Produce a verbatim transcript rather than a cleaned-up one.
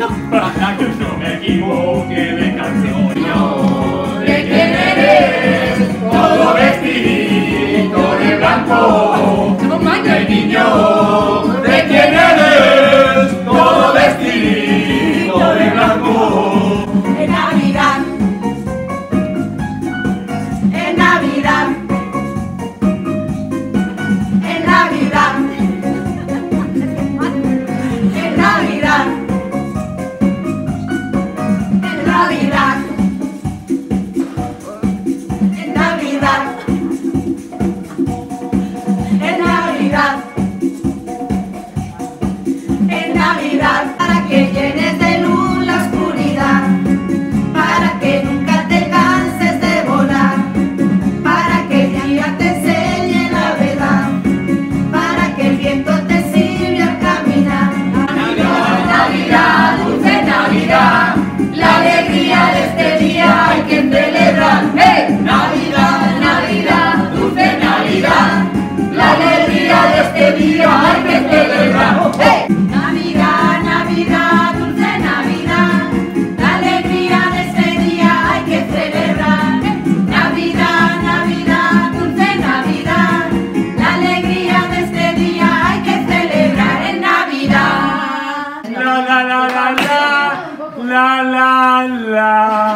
para que no me equivoque de canción. ¿De quién eres? Todo vestidito de blanco. De niño, ¿de quién eres? Todo vestidito de blanco. En Navidad, en Navidad, en Navidad, en Navidad, en Navidad, en Navidad, en Navidad, en Navidad, para que llenes de luz la oscuridad, para que nunca te canses de volar, para que el día te enseñe la verdad, para que el viento te sirva al caminar. Navidad, Navidad, dulce Navidad, la alegría de este día hay que celebrar. ¡Hey! Navidad, Navidad, dulce Navidad, la alegría de este día hay que celebrar. ¡Hey! Navidad, Navidad, dulce Navidad, la alegría de este día hay que celebrar. Navidad, Navidad, dulce Navidad, la alegría de este día hay que celebrar en Navidad. La la la la la la la la.